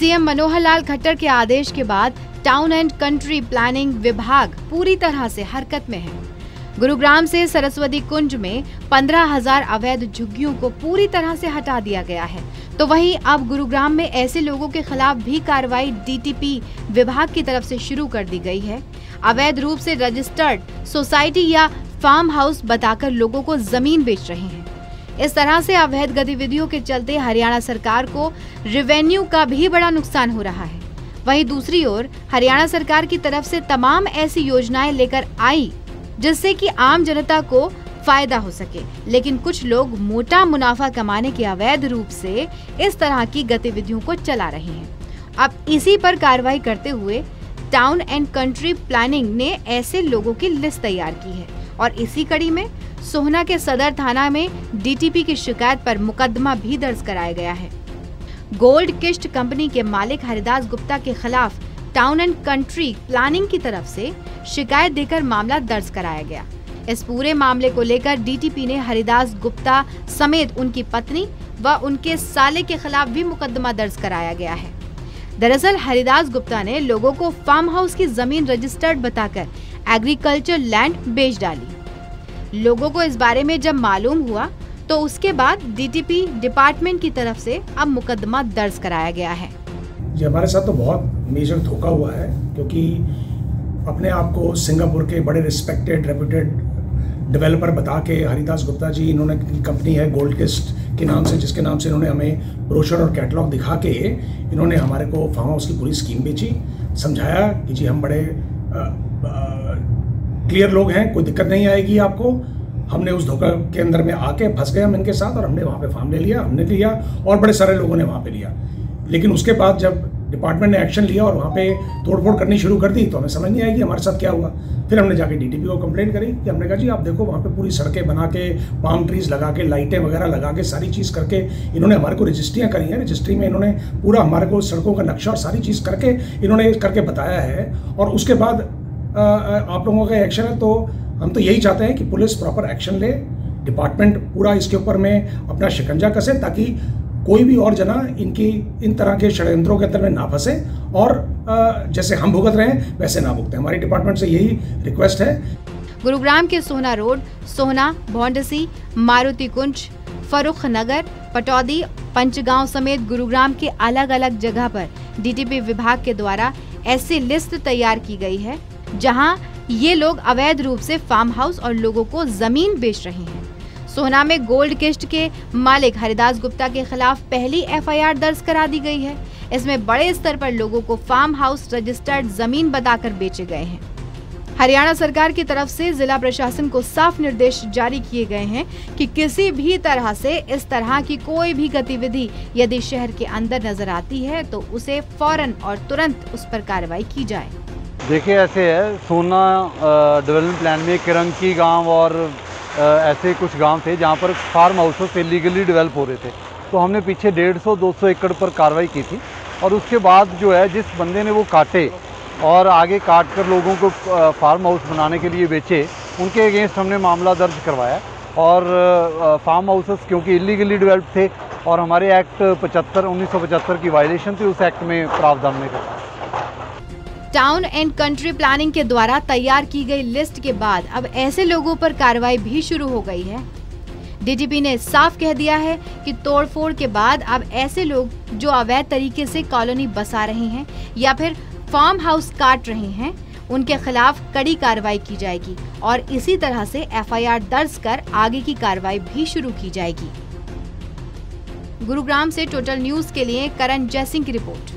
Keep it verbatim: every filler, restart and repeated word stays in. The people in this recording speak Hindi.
सीएम मनोहर लाल खट्टर के आदेश के बाद टाउन एंड कंट्री प्लानिंग विभाग पूरी तरह से हरकत में है। गुरुग्राम से सरस्वती कुंज में पंद्रह हजार अवैध झुग्गियों को पूरी तरह से हटा दिया गया है, तो वहीं अब गुरुग्राम में ऐसे लोगों के खिलाफ भी कार्रवाई डीटीपी विभाग की तरफ से शुरू कर दी गई है। अवैध रूप से रजिस्टर्ड सोसाइटी या फार्म हाउस बताकर लोगों को जमीन बेच रहे हैं। इस तरह से अवैध गतिविधियों के चलते हरियाणा सरकार को रेवेन्यू का भी बड़ा नुकसान हो रहा है। वहीं दूसरी ओर हरियाणा सरकार की तरफ से तमाम ऐसी योजनाएं लेकर आई जिससे कि आम जनता को फायदा हो सके, लेकिन कुछ लोग मोटा मुनाफा कमाने के अवैध रूप से इस तरह की गतिविधियों को चला रहे हैं। अब इसी पर कार्रवाई करते हुए टाउन एंड कंट्री प्लानिंग ने ऐसे लोगों की लिस्ट तैयार की है और इसी कड़ी में सोहना के सदर थाना में डीटीपी की शिकायत पर मुकदमा भी दर्ज कराया गया है। गोल्ड किस्ट कंपनी के मालिक हरिदास गुप्ता के खिलाफ टाउन एंड कंट्री प्लानिंग की तरफ से शिकायत देकर मामला दर्ज कराया गया। इस पूरे मामले को लेकर डीटीपी ने हरिदास गुप्ता समेत उनकी पत्नी व उनके साले के खिलाफ भी मुकदमा दर्ज कराया गया है। दरअसल हरिदास गुप्ता ने लोगों को फार्म हाउस की जमीन रजिस्टर्ड बताकर एग्रीकल्चर लैंड बेच डाली। लोगों को इस बारे में जब मालूम हुआ तो उसके बाद डीटीपी डिपार्टमेंट की तरफ से अब मुकदमा दर्ज कराया गया है। ये हमारे साथ तो बहुत मेजर धोखा हुआ है, क्योंकि अपने आप को सिंगापुर के बड़े रिस्पेक्टेड रेप्यूटेड डेवलपर बता के हरिदास गुप्ता जी, इन्होंने कंपनी है गोल्ड किस्ट के नाम से, जिसके नाम से इन्होंने हमें ब्रोशर और कैटलॉग दिखा के इन्होंने हमारे को फार्म हाउस की पूरी स्कीम बेची। समझाया कि जी हम बड़े आ, आ, क्लियर लोग हैं, कोई दिक्कत नहीं आएगी आपको। हमने उस धोखा के अंदर में आके फंस गए हम इनके साथ, और हमने वहाँ पे फार्म ले लिया, हमने लिया और बड़े सारे लोगों ने वहाँ पे लिया। लेकिन उसके बाद जब डिपार्टमेंट ने एक्शन लिया और वहाँ पे तोड़फोड़ करनी शुरू कर दी तो हमें समझ नहीं आएगी हमारे साथ क्या हुआ। फिर हमने जाके डीटीपी को कंप्लेंट करी कि हमने कहा जी आप देखो वहाँ पे पूरी सड़कें बना के, पाम ट्रीज लगा के, लाइटें वगैरह लगा के, सारी चीज़ करके इन्होंने हमारे को रजिस्ट्रियाँ करी हैं। रजिस्ट्री में इन्होंने पूरा हमारे को सड़कों का नक्शा और सारी चीज़ करके इन्होंने करके बताया है। और उसके बाद आप लोगों का एक्शन है, तो हम तो यही चाहते हैं कि पुलिस प्रॉपर एक्शन ले, डिपार्टमेंट पूरा इसके ऊपर में अपना शिकंजा कसे, ताकि कोई भी और जना इनकी इन तरह के षड्यंत्रों के अंदर में ना फंसे और जैसे हम भुगत रहे हैं वैसे ना भुगते। हमारी डिपार्टमेंट से यही रिक्वेस्ट है। गुरुग्राम के सोहना रोड, सोहना, भौंडसी, मारुति कुंज, फरुख नगर, पटौदी, पंचगांव समेत गुरुग्राम के अलग अलग जगह पर डीटीपी विभाग के द्वारा ऐसी लिस्ट तैयार की गई है जहां ये लोग अवैध रूप से फार्म हाउस और लोगों को जमीन बेच रहे हैं। सोहना में गोल्ड किस्ट के मालिक हरिदास गुप्ता के खिलाफ पहली एफआईआर दर्ज करा दी गई है। इसमें बड़े स्तर पर लोगों को फार्म हाउस रजिस्टर्ड जमीन बताकर बेचे गए हैं। हरियाणा सरकार की तरफ से जिला प्रशासन को साफ निर्देश जारी किए गए हैं कि किसी भी तरह से इस तरह की कोई भी गतिविधि यदि शहर के अंदर नजर आती है तो उसे फौरन और तुरंत उस पर कार्रवाई की जाए। देखिए ऐसे है, सोहना डेवलपमेंट प्लान में किरंकी गांव और आ, ऐसे कुछ गांव थे जहां पर फार्म हाउसेस इलीगली डेवलप हो रहे थे। तो हमने पीछे डेढ़ सौ दो सौ एकड़ पर कार्रवाई की थी और उसके बाद जो है जिस बंदे ने वो काटे और आगे काट कर लोगों को फार्म हाउस बनाने के लिए बेचे, उनके अगेंस्ट हमने मामला दर्ज करवाया। और फार्म हाउसेस क्योंकि इलीगली डेवलप थे और हमारे एक्ट पचहत्तर उन्नीस सौ पचहत्तर की वायलेशन थी, उस एक्ट में प्रावधान में करवाया। टाउन एंड कंट्री प्लानिंग के द्वारा तैयार की गई लिस्ट के बाद अब ऐसे लोगों पर कार्रवाई भी शुरू हो गई है। डीटीपी ने साफ कह दिया है कि तोड़फोड़ के बाद अब ऐसे लोग जो अवैध तरीके से कॉलोनी बसा रहे हैं या फिर फार्म हाउस काट रहे हैं, उनके खिलाफ कड़ी कार्रवाई की जाएगी और इसी तरह से एफआईआर दर्ज कर आगे की कार्रवाई भी शुरू की जाएगी। गुरुग्राम से टोटल न्यूज के लिए करण जयसिंह की रिपोर्ट।